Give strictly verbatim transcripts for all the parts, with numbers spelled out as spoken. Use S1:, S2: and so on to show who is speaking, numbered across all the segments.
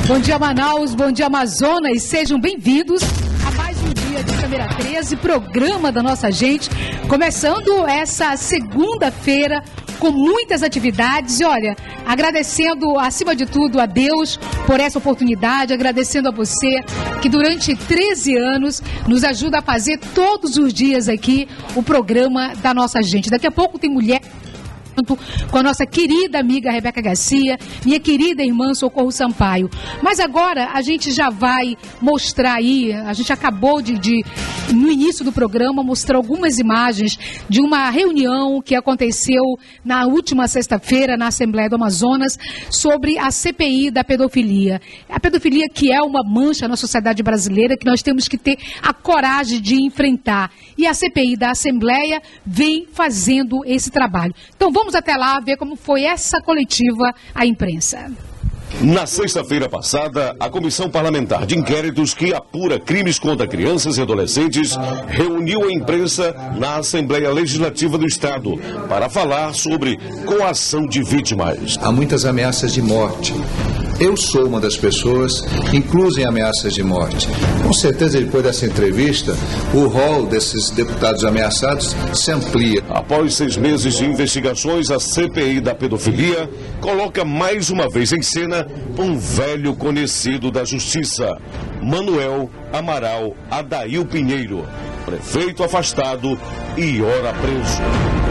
S1: Bom dia, Manaus, bom dia, Amazonas, sejam bem-vindos a mais um dia de Câmera treze, programa da nossa gente, começando essa segunda-feira com muitas atividades e olha, agradecendo acima de tudo a Deus por essa oportunidade, agradecendo a você que durante treze anos nos ajuda a fazer todos os dias aqui o programa da nossa gente. Daqui a pouco tem mulher com a nossa querida amiga Rebeca Garcia, minha querida irmã Socorro Sampaio. Mas agora a gente já vai mostrar aí, a gente acabou de, de, no início do programa, mostrar algumas imagens de uma reunião que aconteceu na última sexta-feira na Assembleia do Amazonas sobre a C P I da pedofilia. A pedofilia que é uma mancha na sociedade brasileira que nós temos que ter a coragem de enfrentar. E a C P I da Assembleia vem fazendo esse trabalho. Então vamos Vamos até lá ver como foi essa coletiva à imprensa.
S2: Na sexta-feira passada, a Comissão Parlamentar de Inquéritos que apura crimes contra crianças e adolescentes reuniu a imprensa na Assembleia Legislativa do Estado para falar sobre coação de vítimas.
S3: Há muitas ameaças de morte. Eu sou uma das pessoas inclusa em ameaças de morte. Com certeza, depois dessa entrevista, o rol desses deputados ameaçados se amplia.
S2: Após seis meses de investigações, a C P I da pedofilia coloca mais uma vez em cena um velho conhecido da Justiça, Manuel Amaral Adail Pinheiro, prefeito afastado e ora preso.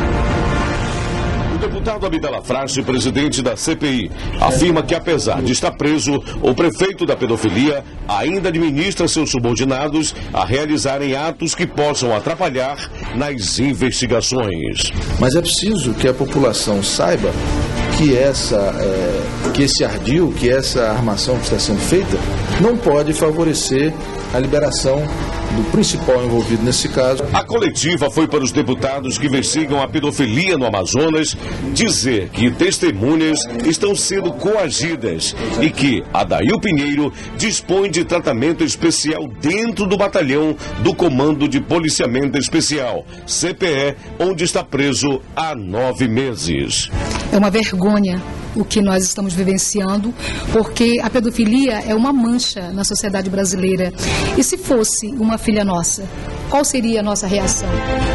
S2: O deputado Abdala Frache, presidente da C P I, afirma que apesar de estar preso, o prefeito da pedofilia ainda administra seus subordinados a realizarem atos que possam atrapalhar nas investigações.
S3: Mas é preciso que a população saiba que, essa, é, que esse ardil, que essa armação que está sendo feita, não pode favorecer a liberação do principal envolvido nesse caso.
S2: A coletiva foi para os deputados que investigam a pedofilia no Amazonas dizer que testemunhas estão sendo coagidas e que Adail Pinheiro dispõe de tratamento especial dentro do batalhão do Comando de Policiamento Especial, C P E, onde está preso há nove meses.
S1: É uma vergonha o que nós estamos vivenciando, porque a pedofilia é uma mancha na sociedade brasileira. E se fosse uma filha nossa, qual seria a nossa reação?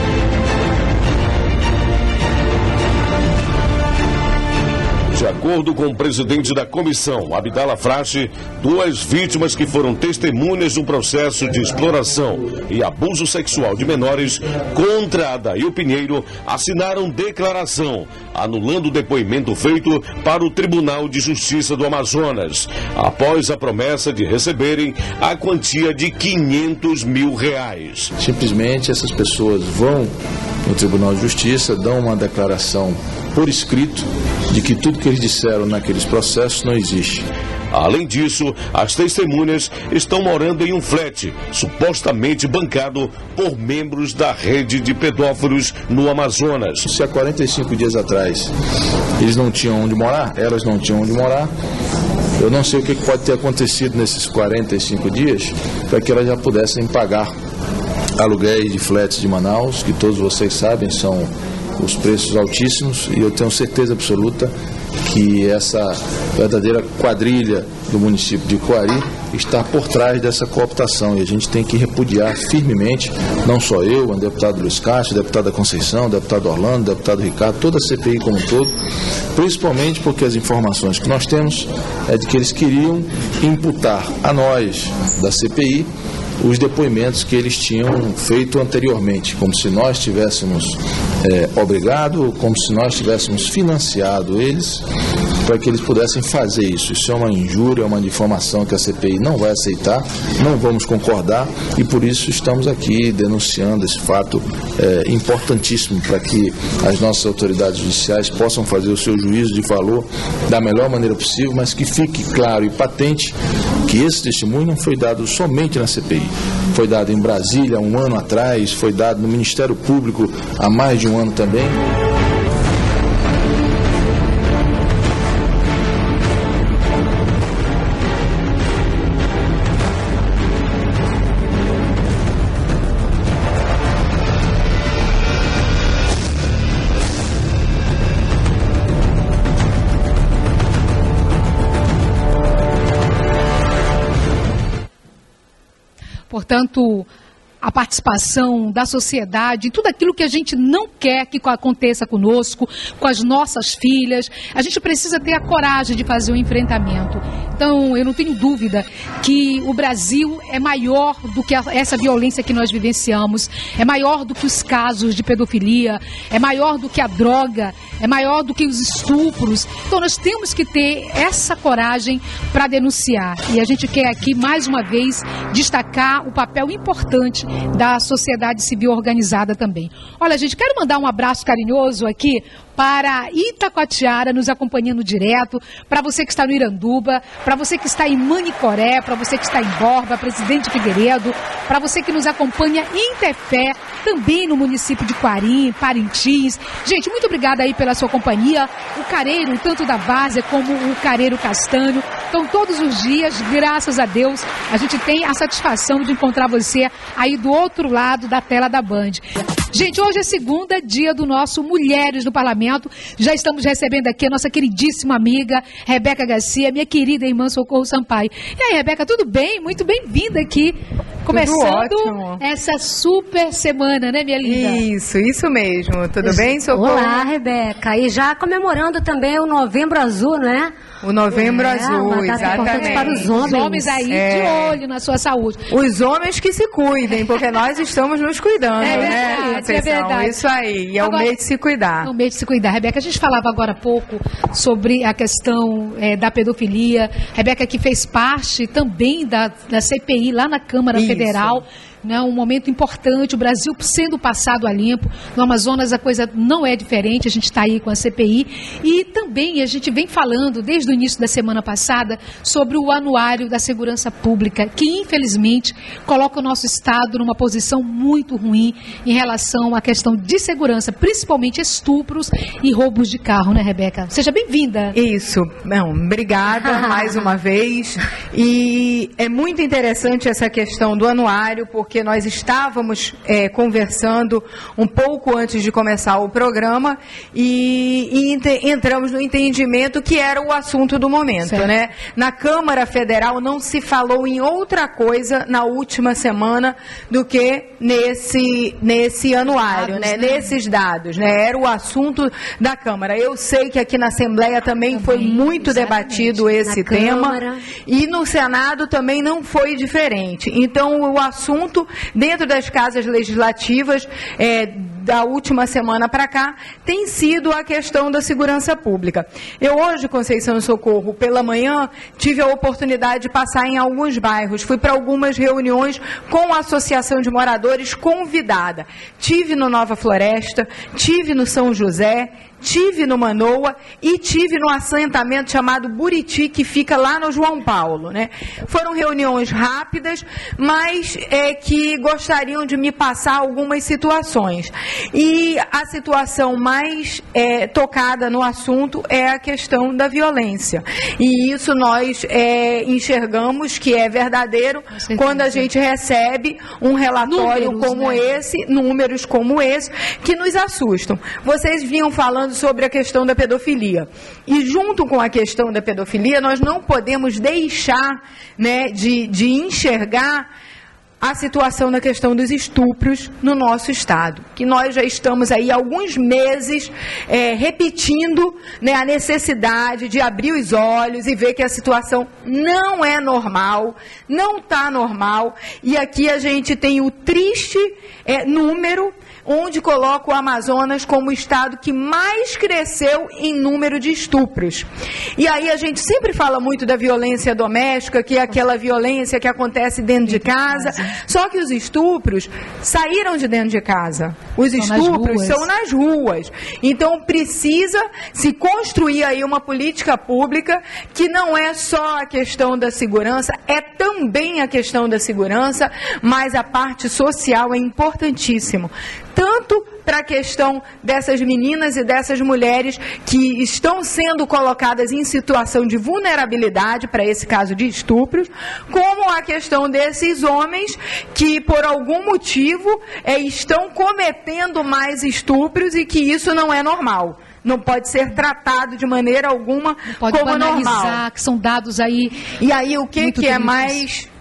S2: De acordo com o presidente da comissão, Abdala Frache, duas vítimas que foram testemunhas de um processo de exploração e abuso sexual de menores contra Adail Pinheiro assinaram declaração, anulando o depoimento feito para o Tribunal de Justiça do Amazonas, após a promessa de receberem a quantia de quinhentos mil reais.
S3: Simplesmente essas pessoas vão no Tribunal de Justiça, dão uma declaração por escrito de que tudo que eles disseram naqueles processos não existe.
S2: Além disso, as testemunhas estão morando em um flat, supostamente bancado por membros da rede de pedófilos no Amazonas.
S3: Se há quarenta e cinco dias atrás eles não tinham onde morar, elas não tinham onde morar, eu não sei o que pode ter acontecido nesses quarenta e cinco dias para que elas já pudessem pagar aluguéis de flats de Manaus, que todos vocês sabem são os preços altíssimos, e eu tenho certeza absoluta que essa verdadeira quadrilha do município de Coari está por trás dessa cooptação, e a gente tem que repudiar firmemente, não só eu, o deputado Luiz Castro, o deputado Conceição, o deputado Orlando, o deputado Ricardo, toda a C P I como um todo, principalmente porque as informações que nós temos é de que eles queriam imputar a nós da C P I os depoimentos que eles tinham feito anteriormente, como se nós tivéssemos é, obrigado, como se nós tivéssemos financiado eles para que eles pudessem fazer isso. Isso é uma injúria, é uma difamação que a C P I não vai aceitar, não vamos concordar, e por isso estamos aqui denunciando esse fato é, importantíssimo para que as nossas autoridades judiciais possam fazer o seu juízo de valor da melhor maneira possível, mas que fique claro e patente que esse testemunho não foi dado somente na C P I. Foi dado em Brasília há um ano atrás, foi dado no Ministério Público há mais de um ano também.
S1: portanto, a participação da sociedade, tudo aquilo que a gente não quer que aconteça conosco, com as nossas filhas. A gente precisa ter a coragem de fazer o enfrentamento. Então, eu não tenho dúvida que o Brasil é maior do que a, essa violência que nós vivenciamos, é maior do que os casos de pedofilia, é maior do que a droga, é maior do que os estupros. Então, nós temos que ter essa coragem para denunciar. E a gente quer aqui, mais uma vez, destacar o papel importante da sociedade civil organizada também. Olha, gente, quero mandar um abraço carinhoso aqui para Itacoatiara, nos acompanhando direto, para você que está no Iranduba, para você que está em Manicoré, para você que está em Borba, Presidente Figueiredo, para você que nos acompanha em Tefé, também no município de Quarim, Parintins. Gente, muito obrigada aí pela sua companhia. O Careiro, tanto da Várzea como o Careiro Castanho. Então, todos os dias, graças a Deus, a gente tem a satisfação de encontrar você aí do outro lado da tela da Band. Gente, hoje é segunda, dia do nosso Mulheres no Parlamento. Já estamos recebendo aqui a nossa queridíssima amiga Rebeca Garcia, minha querida irmã Socorro Sampaio. E aí, Rebeca, tudo bem? Muito bem-vinda aqui. Começando essa super semana, né, minha linda?
S4: Isso, isso mesmo. Tudo isso. bem, Socorro?
S5: Olá, Rebeca. E já comemorando também o Novembro Azul, né?
S4: O Novembro
S5: é,
S4: Azul, exatamente.
S5: Para os homens.
S1: Os homens aí é. de olho na sua saúde.
S4: Os homens que se cuidem, porque nós estamos nos cuidando,
S1: é verdade,
S4: né, Conceição?
S1: É verdade.
S4: Isso aí, e é
S1: agora,
S4: o mês de se cuidar.
S1: É o mês de se cuidar. Rebeca, a gente falava agora há pouco sobre a questão é, da pedofilia. Rebeca, que fez parte também da, da C P I lá na Câmara
S4: Isso.
S1: Federal. Né, um momento importante, o Brasil sendo passado a limpo. No Amazonas a coisa não é diferente, a gente está aí com a C P I. E também a gente vem falando, desde o início da semana passada, sobre o Anuário da Segurança Pública, que infelizmente coloca o nosso Estado numa posição muito ruim em relação à questão de segurança, principalmente estupros e roubos de carro, né, Rebeca? Seja bem-vinda.
S4: Isso, não, obrigada mais uma vez. E é muito interessante essa questão do anuário, porque porque nós estávamos é, conversando um pouco antes de começar o programa e, e ent- entramos no entendimento que era o assunto do momento, certo. né? Na Câmara Federal não se falou em outra coisa na última semana do que nesse, nesse anuário, dados, né? né? Nesses dados, né? Era o assunto da Câmara. Eu sei que aqui na Assembleia também, também foi muito exatamente. debatido esse na tema Câmara. E no Senado também não foi diferente. Então, o assunto dentro das casas legislativas é, da última semana para cá tem sido a questão da segurança pública. Eu hoje, Conceição e Socorro, pela manhã, tive a oportunidade de passar em alguns bairros, fui para algumas reuniões com a Associação de Moradores convidada. Tive no Nova Floresta, tive no São José, tive no Manoa e tive no assentamento chamado Buriti, que fica lá no João Paulo, né? Foram reuniões rápidas, mas é, que gostariam de me passar algumas situações. E a situação mais é, tocada no assunto é a questão da violência. E isso nós é, enxergamos que é verdadeiro quando a gente recebe um relatório números, como né? esse, números como esse, que nos assustam. Vocês vinham falando sobre a questão da pedofilia. E junto com a questão da pedofilia, nós não podemos deixar, né, de, de enxergar a situação na questão dos estupros no nosso Estado, que nós já estamos aí há alguns meses é, repetindo, né, a necessidade de abrir os olhos e ver que a situação não é normal, não está normal, e aqui a gente tem o triste é, número onde coloca o Amazonas como o estado que mais cresceu em número de estupros. E aí a gente sempre fala muito da violência doméstica, que é aquela violência que acontece dentro de casa, só que os estupros saíram de dentro de casa. Os estupros são nas ruas. Então precisa se construir aí uma política pública que não é só a questão da segurança, é também a questão da segurança, mas a parte social é importantíssimo. Tanto para a questão dessas meninas e dessas mulheres que estão sendo colocadas em situação de vulnerabilidade para esse caso de estupros, como a questão desses homens que, por algum motivo, é, estão cometendo mais estupros e que isso não é normal. Não pode ser tratado de maneira alguma
S1: não pode
S4: como
S1: banalizar,
S4: normal.
S1: Que são dados aí.
S4: E aí o que, que é mais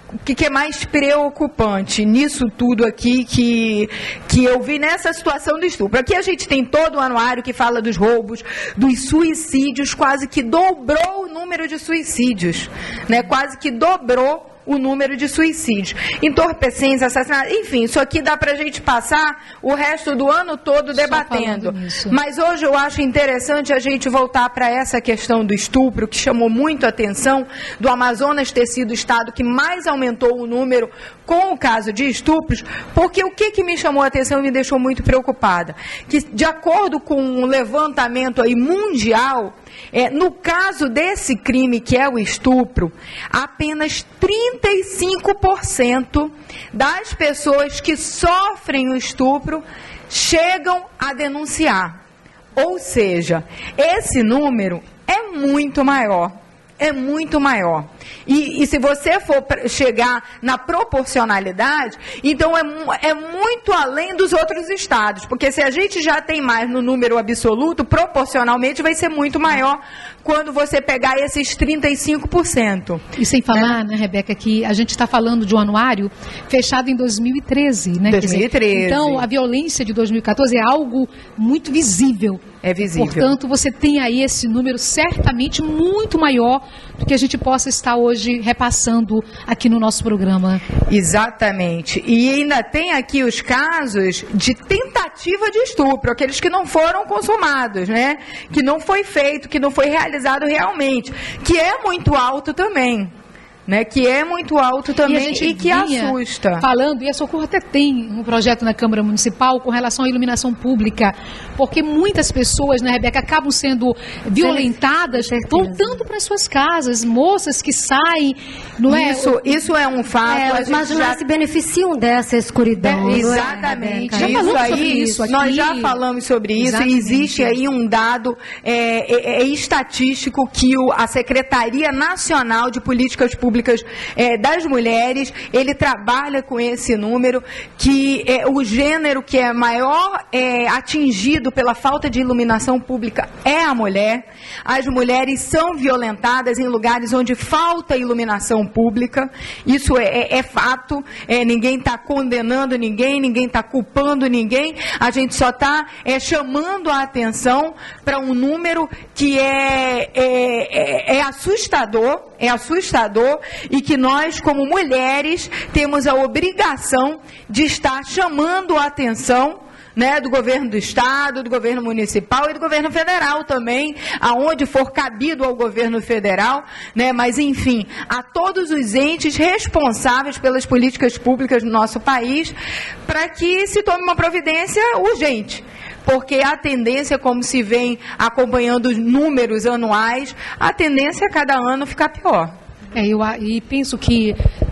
S4: o que, que é mais preocupante nisso tudo aqui que, que eu vi nessa situação do estupro? Aqui a gente tem todo o anuário que fala dos roubos, dos suicídios, quase que dobrou o número de suicídios, né? Quase que dobrou o número de suicídios, entorpecentes, assassinatos, enfim, isso aqui dá para a gente passar o resto do ano todo debatendo. Mas hoje eu acho interessante a gente voltar para essa questão do estupro, que chamou muito a atenção, do Amazonas ter sido o estado que mais aumentou o número com o caso de estupros, porque o que, que me chamou a atenção e me deixou muito preocupada? Que, de acordo com um levantamento aí mundial, É, no caso desse crime, que é o estupro, apenas trinta e cinco por cento das pessoas que sofrem o estupro chegam a denunciar. Ou seja, esse número é muito maior. É muito maior. E, e se você for chegar na proporcionalidade, então é, é muito além dos outros estados, porque se a gente já tem mais no número absoluto, proporcionalmente vai ser muito maior quando você pegar esses trinta e cinco por cento.
S1: E sem falar, né, né Rebeca, que a gente está falando de um anuário fechado em dois mil e treze, né?
S4: dois mil e treze.
S1: Quer dizer, então, a violência de dois mil e quatorze é algo muito visível.
S4: É visível.
S1: Portanto, você tem aí esse número certamente muito maior do que a gente possa estar hoje repassando aqui no nosso programa.
S4: Exatamente. E ainda tem aqui os casos de tentativa de estupro, aqueles que não foram consumados, né? Que não foi feito, que não foi realizado realmente, que é muito alto também. Né, que é muito alto também e, e que assusta.
S1: Falando, e a Socorro até tem um projeto na Câmara Municipal com relação à iluminação pública, porque muitas pessoas, né, Rebeca, acabam sendo violentadas, voltando para suas casas, moças que saem, não
S4: isso,
S1: é?
S4: Isso é um fato.
S5: É, mas já se beneficiam dessa escuridão.
S4: É, exatamente.
S5: É,
S4: isso aí,
S1: isso aqui.
S4: Nós já falamos sobre isso. Exatamente. E existe aí um dado é, é, é estatístico que o, a Secretaria Nacional de Políticas Públicas É, das mulheres, ele trabalha com esse número, que é, o gênero que é maior é, atingido pela falta de iluminação pública é a mulher. As mulheres são violentadas em lugares onde falta iluminação pública, isso é, é, é fato, é, ninguém está condenando ninguém, ninguém está culpando ninguém, a gente só está é, chamando a atenção para um número que é, é, é, é assustador, é assustador, e que nós, como mulheres, temos a obrigação de estar chamando a atenção, né, do governo do estado, do governo municipal e do governo federal também, aonde for cabido ao governo federal, né, mas enfim, a todos os entes responsáveis pelas políticas públicas do nosso país, para que se tome uma providência urgente. Porque a tendência, como se vem acompanhando os números anuais, a tendência é cada ano ficar pior.
S1: É, eu e penso que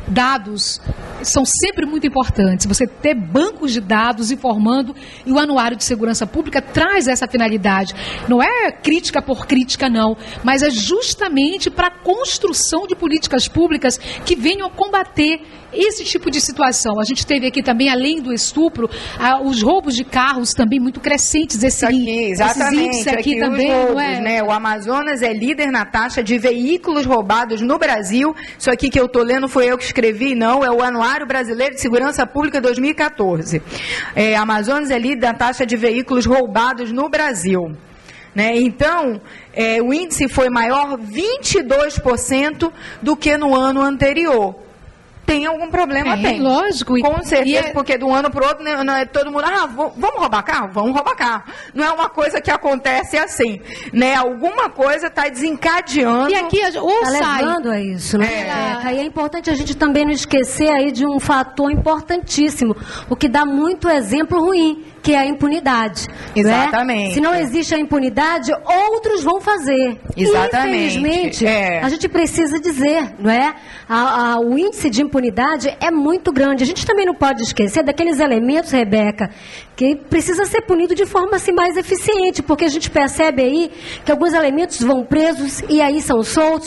S1: dados são sempre muito importantes. Você ter bancos de dados informando, e o Anuário de Segurança Pública traz essa finalidade. Não é crítica por crítica, não, mas é justamente para a construção de políticas públicas que venham combater esse tipo de situação. A gente teve aqui também, além do estupro, ah, os roubos de carros também muito crescentes. Esse,
S4: aqui, exatamente,
S1: esses aqui, aqui também,
S4: roubos,
S1: não é?
S4: Né? O Amazonas é líder na taxa de veículos roubados no Brasil. Isso aqui que eu estou lendo foi eu que escrevi, não, é o Anuário Brasileiro de Segurança Pública dois mil e quatorze. É, Amazonas é líder na taxa de veículos roubados no Brasil. Né? Então, é, o índice foi maior vinte e dois por cento do que no ano anterior. Tem algum problema?
S1: É,
S4: tem.
S1: Lógico.
S4: Com certeza,
S1: e é...
S4: porque de um ano para o outro, né, não é todo mundo, ah, vamos roubar carro? Vamos roubar carro. Não é uma coisa que acontece assim, né? Alguma coisa está desencadeando.
S1: E aqui, ou
S5: tá
S1: sai.
S5: levando a isso, né?
S4: É.
S5: É. E é importante a gente também não esquecer aí de um fator importantíssimo, o que dá muito exemplo ruim, que é a impunidade.
S4: Exatamente.
S5: Né? Se não existe a impunidade, outros vão fazer.
S4: Exatamente.
S5: Infelizmente,
S4: é.
S5: a gente precisa dizer, não é? A, a, o índice de impunidade é muito grande. A gente também não pode esquecer daqueles elementos, Rebeca, que precisa ser punido de forma assim, mais eficiente, porque a gente percebe aí que alguns elementos vão presos e aí são soltos, ou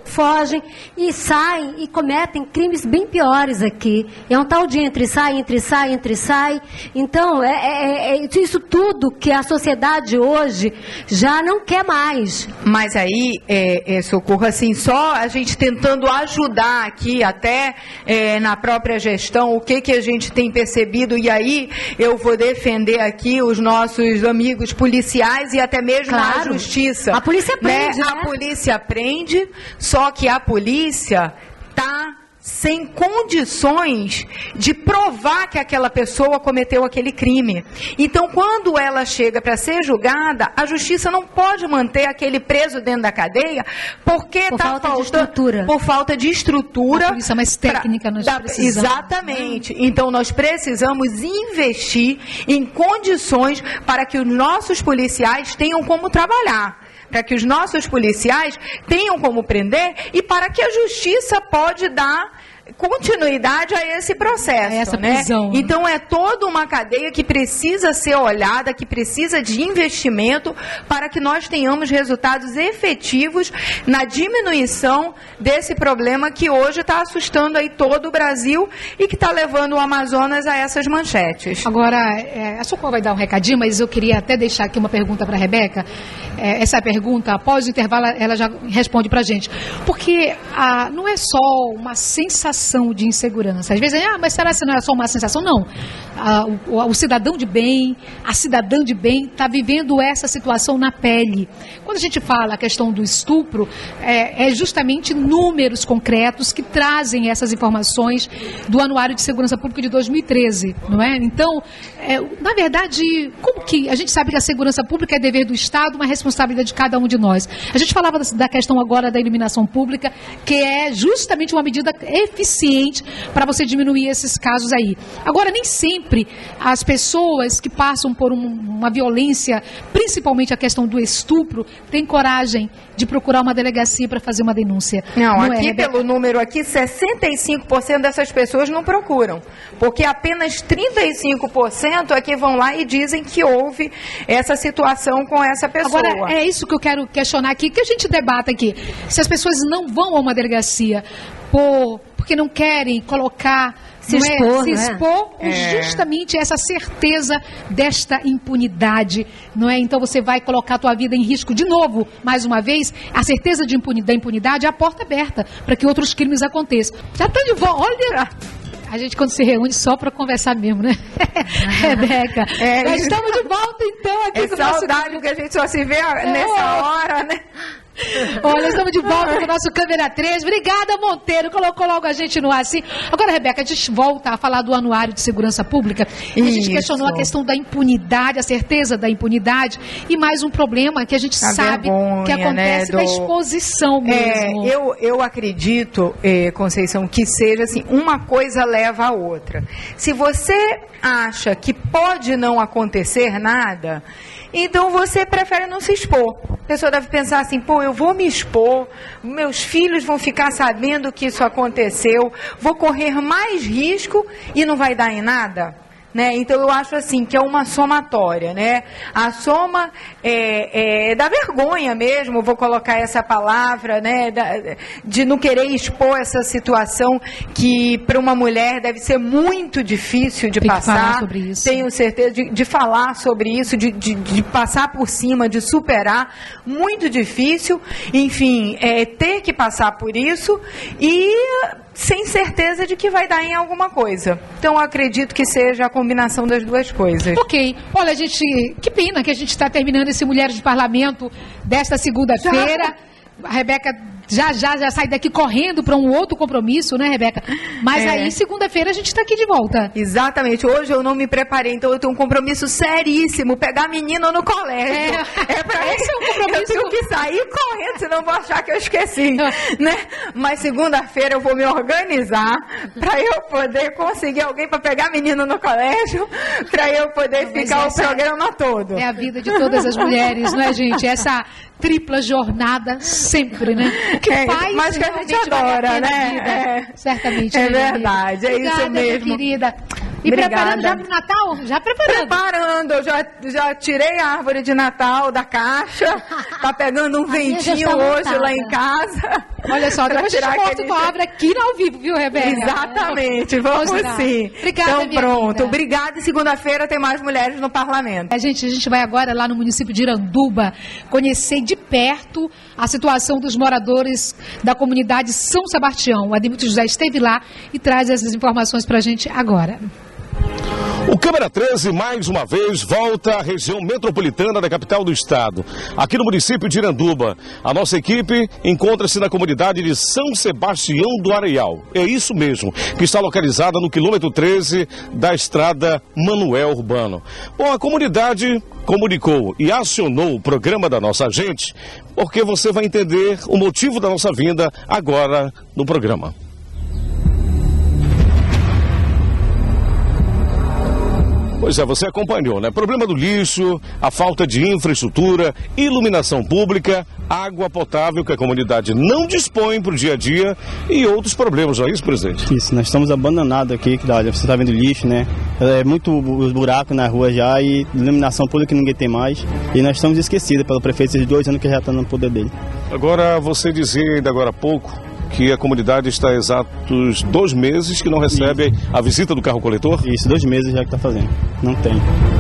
S5: fogem e saem e cometem crimes bem piores aqui. É um tal de entre sai, entre sai, entre sai. Então, é, é, é isso tudo que a sociedade hoje já não quer mais.
S4: Mas aí, é, é, Socorro, assim, só a gente tentando ajudar aqui, até é, na própria gestão, o que, que a gente tem percebido, e aí eu vou defender aqui os nossos amigos policiais e até mesmo
S5: Claro.
S4: a justiça.
S5: A polícia prende,
S4: né?
S5: né?
S4: A polícia prende, só que a polícia está sem condições de provar que aquela pessoa cometeu aquele crime. Então, quando ela chega para ser julgada, a justiça não pode manter aquele preso dentro da cadeia porque
S5: Por
S4: está
S5: falta de
S4: faltando
S5: estrutura.
S4: por falta de estrutura.
S1: Uma polícia mais técnica nós
S4: da-
S1: precisamos.
S4: Exatamente. Então, nós precisamos investir em condições para que os nossos policiais tenham como trabalhar, para que os nossos policiais tenham como prender e para que a justiça pode dar continuidade a esse processo,
S1: A essa
S4: né?
S1: prisão.
S4: Então é toda uma cadeia que precisa ser olhada, que precisa de investimento para que nós tenhamos resultados efetivos na diminuição desse problema que hoje está assustando aí todo o Brasil e que está levando o Amazonas a essas manchetes.
S1: Agora, é, a Socorro vai dar um recadinho, mas eu queria até deixar aqui uma pergunta para a Rebeca. É, essa pergunta, após o intervalo, ela já responde para a gente. Porque ah, não é só uma sensação de insegurança. Às vezes, ah, mas será que não é só uma sensação? Não. Ah, o, o cidadão de bem, a cidadã de bem está vivendo essa situação na pele. Quando a gente fala a questão do estupro, é, é justamente números concretos que trazem essas informações do Anuário de Segurança Pública de dois mil e treze, não é? Então, é, na verdade, como que a gente sabe que a segurança pública é dever do Estado, uma responsabilidade de cada um de nós? A gente falava da, da questão agora da iluminação pública, que é justamente uma medida eficiente para você diminuir esses casos aí. Agora, nem sempre as pessoas que passam por um, uma violência, principalmente a questão do estupro, têm coragem de procurar uma delegacia para fazer uma denúncia.
S4: Não,
S1: Não é,
S4: aqui
S1: Rebeca?
S4: pelo número aqui, sessenta e cinco por cento dessas pessoas não procuram, porque apenas trinta e cinco por cento é que vão lá e dizem que houve essa situação com essa pessoa.
S1: Agora, é isso que eu quero questionar aqui, que a gente debata aqui. Se as pessoas não vão a uma delegacia por, porque não querem colocar,
S5: Se
S1: não é,
S5: expor,
S1: se
S5: não é?
S1: expor ou
S4: É.
S1: justamente essa certeza desta impunidade, não é? Então você vai colocar a tua vida em risco de novo, mais uma vez, a certeza de impuni- da impunidade é a porta aberta para que outros crimes aconteçam. Já está de volta, olha... A gente quando se reúne só para conversar mesmo, né? Rebeca,
S4: É,
S1: nós estamos de volta então aqui
S4: É
S1: com o nosso...
S4: saudade que a gente só se vê nessa hora, né?
S1: Olha, estamos de volta com o nosso Câmera três. Obrigada, Monteiro. Colocou logo a gente no ar assim. Agora, Rebeca, a gente volta a falar do Anuário de Segurança Pública. A gente
S4: Isso.
S1: questionou a questão da impunidade, a certeza da impunidade. E mais um problema que a gente
S4: A
S1: sabe
S4: vergonha,
S1: que acontece
S4: né,
S1: da
S4: do-
S1: exposição
S4: É,
S1: mesmo.
S4: eu, eu acredito, eh, Conceição, que seja assim, uma coisa leva a outra. Se você acha que pode não acontecer nada, então você prefere não se expor. A pessoa deve pensar assim, pô, eu vou me expor, meus filhos vão ficar sabendo que isso aconteceu, vou correr mais risco e não vai dar em nada? Né? Então eu acho assim que é uma somatória, né? A soma é, é da vergonha mesmo, vou colocar essa palavra, né? Da, de não querer expor essa situação que para uma mulher deve ser muito difícil de
S1: Tem que
S4: passar.
S1: falar sobre isso.
S4: Tenho certeza de, de falar sobre isso, de, de, de passar por cima, de superar, muito difícil. Enfim, é, ter que passar por isso e sem certeza de que vai dar em alguma coisa. Então, eu acredito que seja a combinação das duas coisas.
S1: Ok. Olha, gente, que pena que a gente está terminando esse Mulheres de Parlamento desta segunda-feira. A Rebeca já já já sai daqui correndo para um outro compromisso, né, Rebeca? Mas
S4: É.
S1: aí, segunda-feira, a gente está aqui de volta.
S4: Exatamente. Hoje eu não me preparei, então eu tenho um compromisso seríssimo, pegar menino no colégio.
S1: É.
S4: É, pra
S1: Esse é um compromisso-
S4: Eu tenho que sair correndo, senão vou achar que eu esqueci, né? Mas segunda-feira eu vou me organizar para eu poder conseguir alguém para pegar menino no colégio, para eu poder
S1: Mas
S4: ficar
S1: essa
S4: o programa todo.
S1: É a vida de todas as mulheres, não é, gente? Essa tripla jornada sempre, né? O que
S4: É,
S1: faz
S4: mas que a gente
S1: realmente vale
S4: adora,
S1: pena a
S4: né?
S1: vida.
S4: É.
S1: Certamente.
S4: É
S1: né, minha
S4: verdade,
S1: amiga?
S4: é isso
S1: Obrigada, minha
S4: mesmo.
S1: querida. E
S4: Obrigada.
S1: preparando já para o Natal? Já preparando.
S4: Preparando, eu já, já tirei a árvore de Natal da caixa, tá pegando um ventinho hoje lá em casa.
S1: Olha só, depois a gente mostra a árvore aqui no ao vivo, viu, Rebeca?
S4: Exatamente, vamos sim.
S1: Obrigada,
S4: então
S1: minha
S4: pronto,
S1: amiga.
S4: Obrigada, e segunda-feira tem mais mulheres no parlamento.
S1: A gente, a gente vai agora lá no município de Iranduba conhecer de perto a situação dos moradores da comunidade São Sebastião. O Ademilton José esteve lá e traz essas informações pra gente agora.
S2: O Câmara treze, mais uma vez, volta à região metropolitana da capital do estado, aqui no município de Iranduba. A nossa equipe encontra-se na comunidade de São Sebastião do Areial. É isso mesmo, que está localizada no quilômetro treze da estrada Manuel Urbano. Bom, a comunidade comunicou e acionou o programa da nossa gente, porque você vai entender o motivo da nossa vinda agora no programa. Pois é, você acompanhou, né? Problema do lixo, a falta de infraestrutura, iluminação pública, água potável que a comunidade não dispõe para o dia a dia e outros problemas, não é isso, presidente?
S6: Isso, nós estamos abandonados aqui, você está vendo lixo, né? É muito os buracos na rua já e iluminação pública que ninguém tem mais. E nós estamos esquecidos pelo prefeito esses dois anos que já está no poder dele. Agora, você dizia ainda agora há pouco que a comunidade está há exatos dois meses que não recebe Isso. a visita do carro coletor? Isso, dois meses já que está fazendo. Não tem.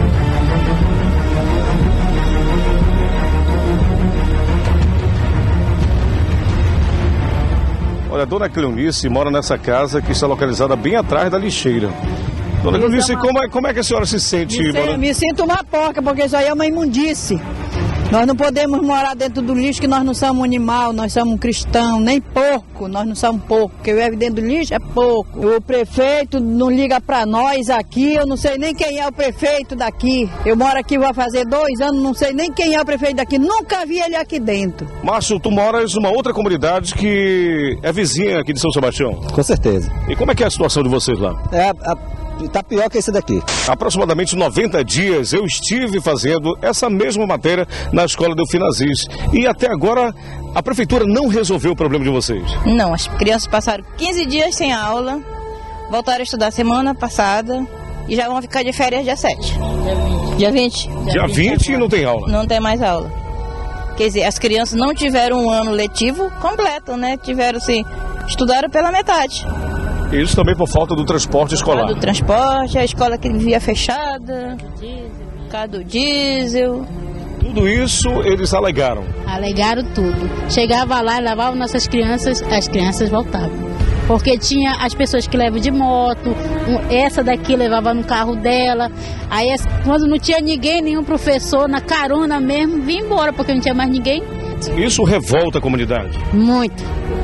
S2: Olha, a dona Cleonice mora nessa casa que está localizada bem atrás da lixeira. Dona Cleonice, como é, como é que a senhora se sente?
S7: Me, sei, me sinto uma porca, porque isso aí é uma imundice. Nós não podemos morar dentro do lixo, que nós não somos um animal, nós somos um cristão, nem porco, nós não somos porco, porque eu dentro do lixo é porco. O prefeito não liga pra nós aqui, eu não sei nem quem é o prefeito daqui. Eu moro aqui, vai fazer dois anos, não sei nem quem é o prefeito daqui, nunca vi ele aqui dentro.
S2: Márcio, tu moras numa outra comunidade que é vizinha aqui de São Sebastião?
S8: Com certeza.
S2: E como é que é a situação de vocês lá?
S8: É, a... Está pior que esse daqui.
S2: Há aproximadamente noventa dias eu estive fazendo essa mesma matéria na escola Delfina Aziz. E até agora a prefeitura não resolveu o problema de vocês.
S9: Não, as crianças passaram quinze dias sem aula, voltaram a estudar semana passada e já vão ficar de férias dia sete. Dia vinte.
S2: Dia vinte e não tem aula?
S9: Não tem mais aula. Quer dizer, as crianças não tiveram um ano letivo completo, né? Tiveram, assim, estudaram pela metade.
S2: Isso também por falta do transporte escolar.
S9: Do transporte, a escola que vivia fechada, por causa do diesel.
S2: Tudo isso eles alegaram.
S10: Alegaram tudo. Chegava lá, levava nossas crianças, as crianças voltavam. Porque tinha as pessoas que levam de moto, essa daqui levava no carro dela. Aí quando não tinha ninguém, nenhum professor, na carona mesmo, vinha embora, porque não tinha mais ninguém.
S2: Isso revolta a comunidade?
S10: Muito.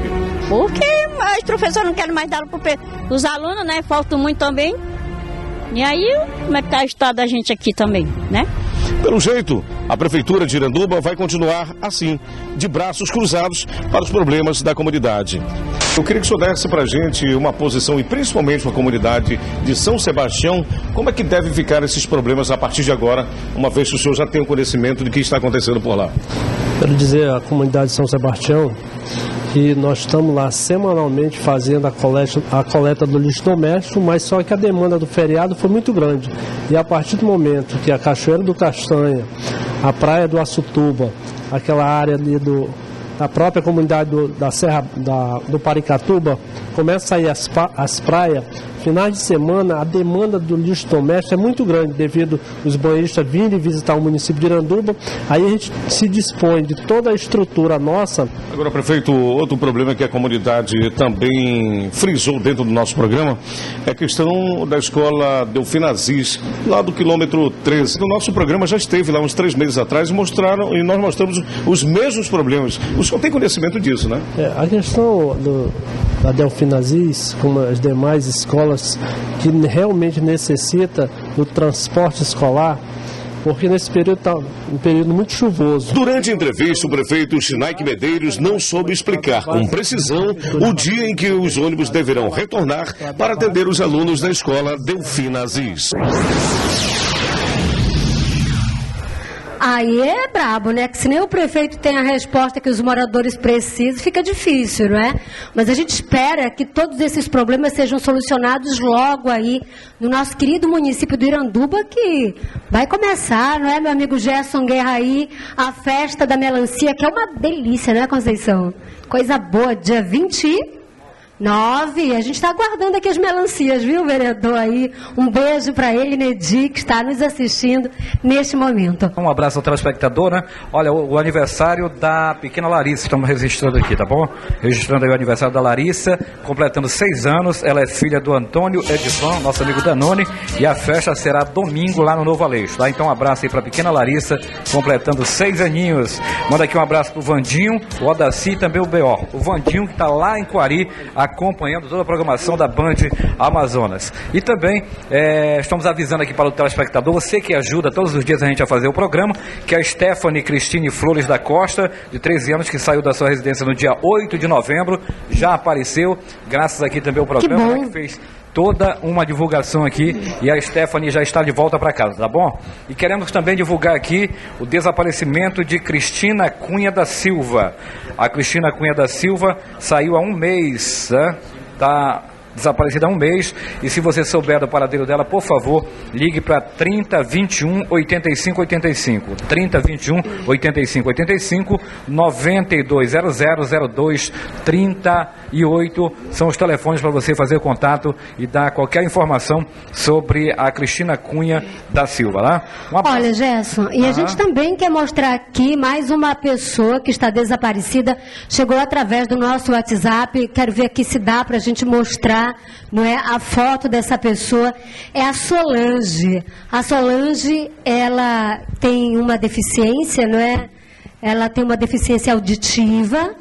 S11: Porque os professores não querem mais dar para os alunos, né? Faltam muito também. E aí, como é que está o estado da gente aqui também, né?
S2: Pelo jeito, a Prefeitura de Iranduba vai continuar assim, de braços cruzados para os problemas da comunidade. Eu queria que o senhor desse para a gente uma posição, e principalmente para a comunidade de São Sebastião, como é que devem ficar esses problemas a partir de agora, uma vez que o senhor já tem o conhecimento de que está acontecendo por lá.
S12: Quero dizer à comunidade de São Sebastião que nós estamos lá semanalmente fazendo a coleta, a coleta do lixo doméstico, mas só que a demanda do feriado foi muito grande. E a partir do momento que a Cachoeira do Castanha, a Praia do Açutuba, aquela área ali do, da própria comunidade do, da Serra da, do Paricatuba, começa a sair as, as praias, finais de semana a demanda do lixo doméstico é muito grande devido os banhistas virem visitar o município de Iranduba. Aí a gente se dispõe de toda a estrutura nossa.
S2: Agora, prefeito, outro problema que a comunidade também frisou dentro do nosso programa é a questão da escola Delfina Aziz, lá do quilômetro treze. O nosso programa já esteve lá uns três meses atrás e, mostraram, e nós mostramos os mesmos problemas. O senhor tem conhecimento disso, né?
S12: É, a questão do, da Delfina Aziz, como as demais escolas que realmente necessita do transporte escolar, porque nesse período está um período muito chuvoso.
S2: Durante a entrevista, o prefeito Chinaik Medeiros não soube explicar com precisão o dia em que os ônibus deverão retornar para atender os alunos da escola Delfina Aziz.
S5: aí é brabo, né? Que se nem o prefeito tem a resposta que os moradores precisam, fica difícil, não é? Mas a gente espera que todos esses problemas sejam solucionados logo aí no nosso querido município do Iranduba, que vai começar, não é, meu amigo Gerson Guerra aí, a festa da melancia, que é uma delícia, não é, Conceição? Coisa boa, dia vinte e nove, a gente está aguardando aqui as melancias, viu, vereador aí? Um beijo para ele, Nedi, que está nos assistindo neste momento.
S13: Um abraço ao telespectador, né? Olha, o, o aniversário da pequena Larissa, estamos registrando aqui, tá bom? Registrando aí o aniversário da Larissa, completando seis anos, ela é filha do Antônio Edson, nosso amigo Danone, e a festa será domingo lá no Novo Aleixo, tá? Então um abraço aí para a pequena Larissa, completando seis aninhos. Manda aqui um abraço pro Vandinho, o Odaci e também o B O. O Vandinho que está lá em Quari, acompanhando toda a programação da Band Amazonas. E também é, estamos avisando aqui para o telespectador, você que ajuda todos os dias a gente a fazer o programa, que a Stephanie Cristine Flores da Costa, de treze anos, que saiu da sua residência no dia oito de novembro, já apareceu, graças aqui também ao programa, que, né, que fez toda uma divulgação aqui, e a Stephanie já está de volta para casa, tá bom? E queremos também divulgar aqui o desaparecimento de Cristina Cunha da Silva. A Cristina Cunha da Silva saiu há um mês, né? Tá desaparecida há um mês, e se você souber do paradeiro dela, por favor, ligue para trinta, vinte e um, oitenta e cinco, oitenta e cinco, trinta, vinte e um, oitenta e cinco, oitenta e cinco, noventa e dois zero zero, zero dois, trinta e oito, são os telefones para você fazer contato e dar qualquer informação sobre a Cristina Cunha da Silva, lá. Um
S5: Olha, Gerson, e ah. a gente também quer mostrar aqui mais uma pessoa que está desaparecida, chegou através do nosso WhatsApp, quero ver aqui se dá para a gente mostrar, não é, a foto dessa pessoa, é a Solange. A Solange, ela tem uma deficiência, não é? Ela tem uma deficiência auditiva.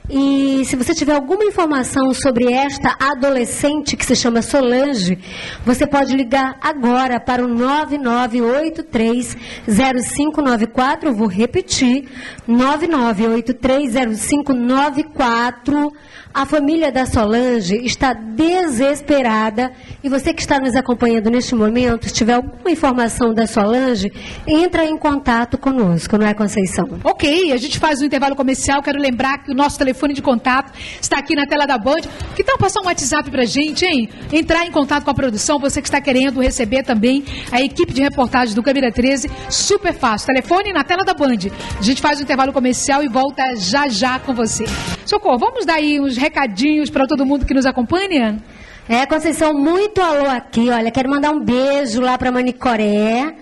S5: E se você tiver alguma informação sobre esta adolescente que se chama Solange, você pode ligar agora para o nove nove oito três zero cinco nove quatro, vou repetir, nove nove oito três zero cinco nove quatro. A família da Solange está desesperada, e você que está nos acompanhando neste momento, se tiver alguma informação da Solange, entra em contato conosco, não é, Conceição?
S1: Ok, a gente faz um intervalo comercial, quero lembrar que o nosso telefone de contato está aqui na tela da Band. Que tal passar um WhatsApp pra gente, hein? Entrar em contato com a produção, você que está querendo receber também a equipe de reportagem do Câmera treze, super fácil, telefone na tela da Band. A gente faz um intervalo comercial e volta já já com você. Socorro, vamos dar aí uns recadinhos para todo mundo que nos acompanha?
S5: É, Conceição, muito alô aqui. Olha, quero mandar um beijo lá para Manicoré.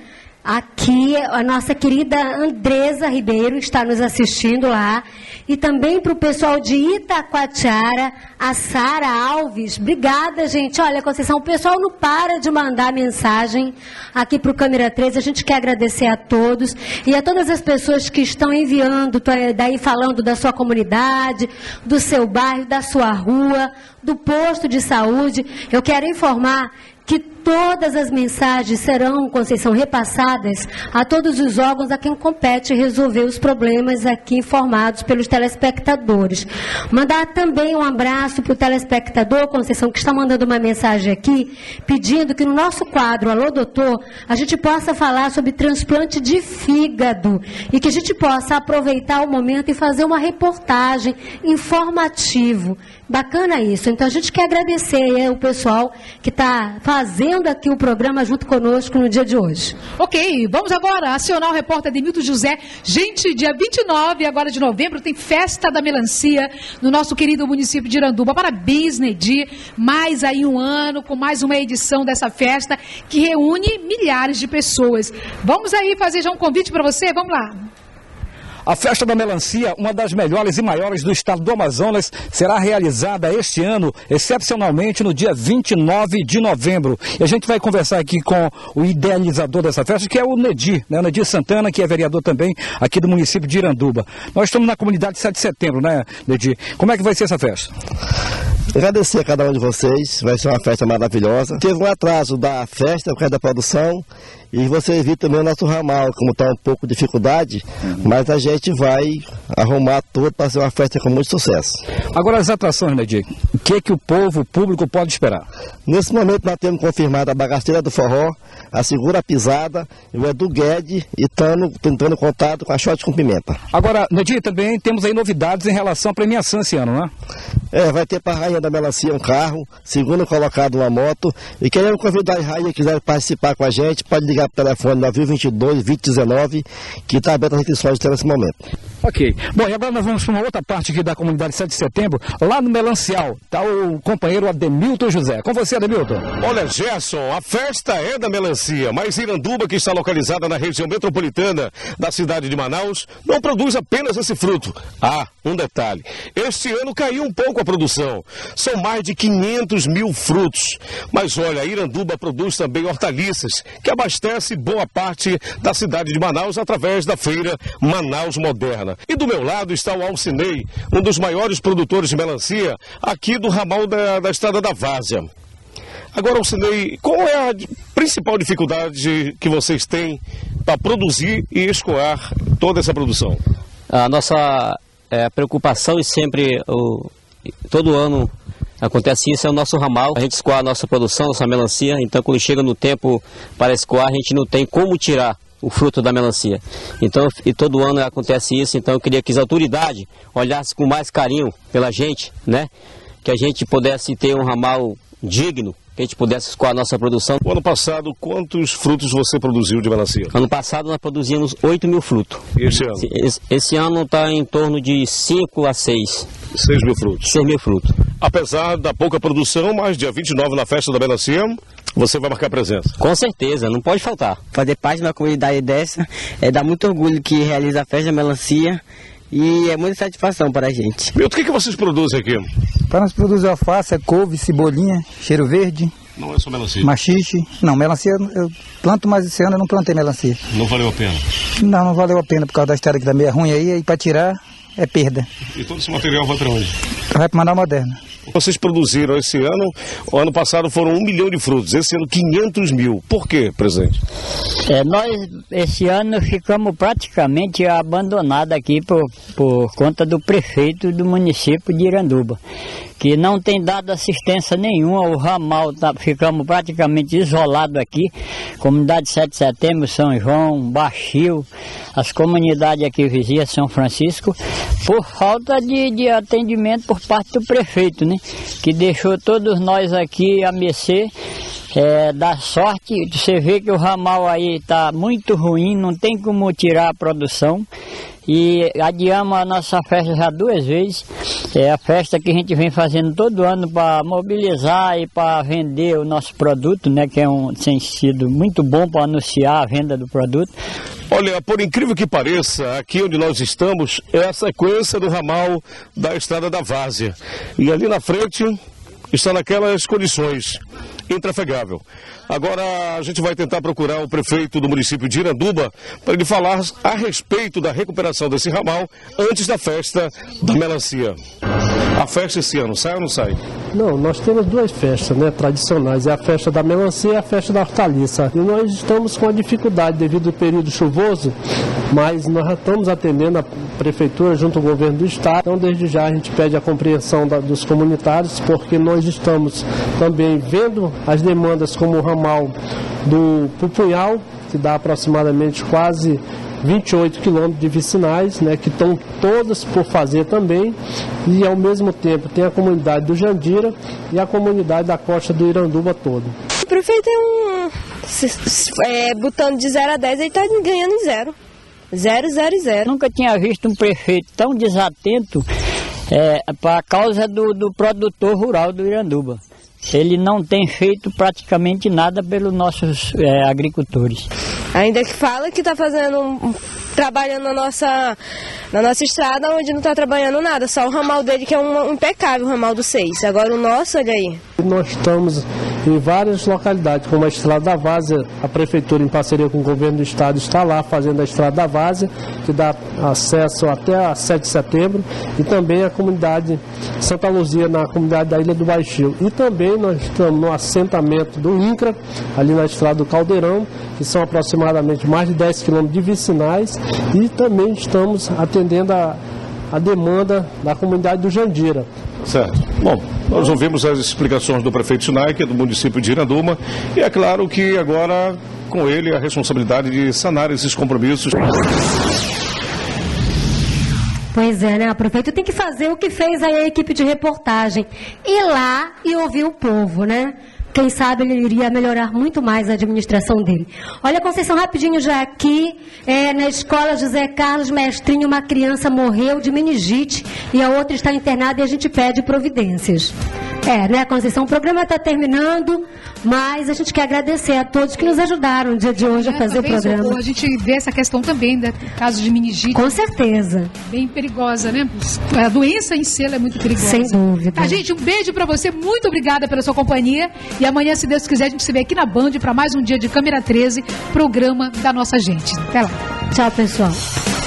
S5: Aqui, a nossa querida Andresa Ribeiro está nos assistindo lá. E também para o pessoal de Itacoatiara, a Sara Alves. Obrigada, gente. Olha, Conceição, o pessoal não para de mandar mensagem aqui para o Câmera treze. A gente quer agradecer a todos e a todas as pessoas que estão enviando, daí falando da sua comunidade, do seu bairro, da sua rua, do posto de saúde. Eu quero informar que todas as mensagens serão, Conceição, repassadas a todos os órgãos a quem compete resolver os problemas aqui informados pelos telespectadores. Mandar também um abraço para o telespectador, Conceição, que está mandando uma mensagem aqui, pedindo que no nosso quadro Alô Doutor, a gente possa falar sobre transplante de fígado e que a gente possa aproveitar o momento e fazer uma reportagem informativa. Bacana isso. Então a gente quer agradecer aí o pessoal que está fazendo aqui o programa junto conosco no dia de hoje.
S1: Ok, vamos agora acionar o repórter Demilton José. Gente, dia vinte e nove agora de novembro tem Festa da Melancia no nosso querido município de Iranduba. Parabéns, Nedi. Mais aí um ano com mais uma edição dessa festa que reúne milhares de pessoas. Vamos aí fazer já um convite para você? Vamos lá.
S14: A Festa da Melancia, uma das melhores e maiores do estado do Amazonas, será realizada este ano, excepcionalmente, no dia vinte e nove de novembro. E a gente vai conversar aqui com o idealizador dessa festa, que é o Nedi, né? O Nedi Santana, que é vereador também aqui do município de Iranduba. Nós estamos na comunidade sete de setembro, né, Nedi? Como é que vai ser essa festa?
S8: Agradecer a cada um de vocês, vai ser uma festa maravilhosa. Teve um atraso da festa por causa da produção, e você viu também o nosso ramal, como está um pouco de dificuldade, mas a gente gente vai arrumar tudo para ser uma festa com muito sucesso.
S14: Agora as atrações, Nedir, o que que o povo, o público pode esperar?
S8: Nesse momento nós temos confirmado a Bagaceira do Forró, a Segura Pisada, o Edu Guedes e estamos tentando contato com a Shot com Pimenta.
S14: Agora, Nedir, também temos aí novidades em relação à premiação esse ano, né?
S8: É, vai ter para a Rainha da Melancia um carro, segundo colocado uma moto, e queremos convidar a Rainha que quiser participar com a gente, pode ligar para o telefone nove dois dois, vinte dezenove, que está aberto as inscrições nesse momento.
S14: Ok. Bom, e agora nós vamos para uma outra parte aqui da comunidade sete de setembro, lá no Melancial, está o companheiro Ademilton José. Com você, Ademilton.
S2: Olha, Gerson, a festa é da melancia, mas Iranduba, que está localizada na região metropolitana da cidade de Manaus, não produz apenas esse fruto. Ah, um detalhe, este ano caiu um pouco a produção, são mais de quinhentos mil frutos. Mas olha, Iranduba produz também hortaliças, que abastece boa parte da cidade de Manaus através da feira Manaus Moderna. E do meu lado está o Alcinei, um dos maiores produtores de melancia aqui do ramal da, da Estrada da Várzea. Agora, Alcinei, qual é a principal dificuldade que vocês têm para produzir e escoar toda essa produção?
S15: A nossa é, preocupação e sempre, o, todo ano acontece isso, é o nosso ramal. A gente escoar a nossa produção, nossa melancia, então quando chega no tempo para escoar, a gente não tem como tirar o fruto da melancia. Então, e todo ano acontece isso, então eu queria que as autoridades olhassem com mais carinho pela gente, né? Que a gente pudesse ter um ramal digno, que a gente pudesse escoar a nossa produção.
S2: O ano passado, quantos frutos você produziu de melancia?
S15: Ano passado nós produzimos oito mil frutos.
S2: E esse ano?
S15: Esse, esse ano está em torno de cinco a seis.
S2: seis mil frutos?
S15: seis mil frutos.
S2: Apesar da pouca produção, mas dia vinte e nove na festa da melancia, você vai marcar presença?
S15: Com certeza, não pode faltar.
S16: Fazer parte de uma comunidade dessa é dar muito orgulho que realiza a festa da melancia e é muita satisfação para a gente.
S2: Milton, o que, que vocês produzem aqui?
S17: Para nós produzir alface, couve, cebolinha, cheiro verde.
S2: Não é só melancia?
S17: Machixe. Não, melancia eu planto, mas esse ano eu não plantei melancia.
S2: Não valeu a pena?
S17: Não, não valeu a pena por causa da estrada que está meio ruim aí, e para tirar é perda.
S2: E todo esse material vai para onde?
S17: Vai para Manaus Moderna.
S2: Vocês produziram esse ano, o ano passado foram um milhão de frutos, esse ano quinhentos mil. Por quê, presidente?
S18: É, nós, esse ano, ficamos praticamente abandonados aqui por, por conta do prefeito do município de Iranduba, que não tem dado assistência nenhuma. O ramal, tá, ficamos praticamente isolados aqui, comunidade sete de setembro, São João, Baixio, as comunidades aqui vizinhas, São Francisco, por falta de, de atendimento por parte do prefeito, né? Que deixou todos nós aqui a mercê é, da sorte. Você vê que o ramal aí está muito ruim, não tem como tirar a produção. E adiamos a nossa festa já duas vezes. É a festa que a gente vem fazendo todo ano para mobilizar e para vender o nosso produto, né? Que é um, tem sido muito bom para anunciar a venda do produto.
S2: Olha, por incrível que pareça, aqui onde nós estamos é a sequência do ramal da Estrada da Várzea. E ali na frente está naquelas condições, intrafegável. Agora a gente vai tentar procurar o prefeito do município de Iranduba para ele falar a respeito da recuperação desse ramal antes da festa da melancia. A festa esse ano sai ou não sai?
S12: Não, nós temos duas festas, né, tradicionais, é a festa da melancia e a festa da hortaliça. E nós estamos com a dificuldade devido ao período chuvoso, mas nós estamos atendendo a prefeitura junto ao governo do estado. Então desde já a gente pede a compreensão da, dos comunitários, porque nós estamos também vendo as demandas como o ramal do Pupunhal, que dá aproximadamente quase vinte e oito quilômetros de vicinais, né, que estão todas por fazer também, e ao mesmo tempo tem a comunidade do Jandira e a comunidade da costa do Iranduba todo.
S19: O prefeito é um... É, botando de zero a dez, ele está ganhando em zero. Zero, zero e zero.
S18: Nunca tinha visto um prefeito tão desatento é, para a causa do, do produtor rural do Iranduba. Ele não tem feito praticamente nada pelos nossos é, agricultores.
S19: Ainda que fala que está fazendo um, trabalhando na nossa, na nossa estrada, onde não está trabalhando nada, só o ramal dele que é um, um impecável, o ramal do seis. Agora o nosso, olha aí.
S12: Nós estamos em várias localidades, como a Estrada da Várzea, a Prefeitura, em parceria com o Governo do Estado, está lá fazendo a Estrada da Várzea, que dá acesso até a sete de setembro, e também a comunidade Santa Luzia, na comunidade da Ilha do Baixio. E também nós estamos no assentamento do INCRA, ali na Estrada do Caldeirão, que são aproximadamente mais de dez quilômetros de vicinais, e também estamos atendendo a, a demanda da comunidade do Jandira.
S2: Certo. Bom, nós ouvimos as explicações do prefeito Sinai, que é do município de Iranduma, e é claro que agora, com ele, a responsabilidade de sanar esses compromissos.
S5: Pois é, né? O prefeito tem que fazer o que fez aí a equipe de reportagem. Ir lá e ouvir o povo, né? Quem sabe ele iria melhorar muito mais a administração dele. Olha, Conceição, rapidinho já aqui, é, na escola José Carlos Mestrinho, uma criança morreu de meningite e a outra está internada e a gente pede providências. É, né, Conceição? O programa está terminando, mas a gente quer agradecer a todos que nos ajudaram no dia de hoje é, a fazer o programa.
S1: A gente vê essa questão também, né? Caso de meningite.
S5: Com certeza.
S1: Bem perigosa, né? A doença em si ela é muito perigosa.
S5: Sem dúvida.
S1: Tá, gente, um beijo pra você. Muito obrigada pela sua companhia. E amanhã, se Deus quiser, a gente se vê aqui na Band para mais um dia de Câmera treze, programa da nossa gente. Até lá.
S5: Tchau, pessoal.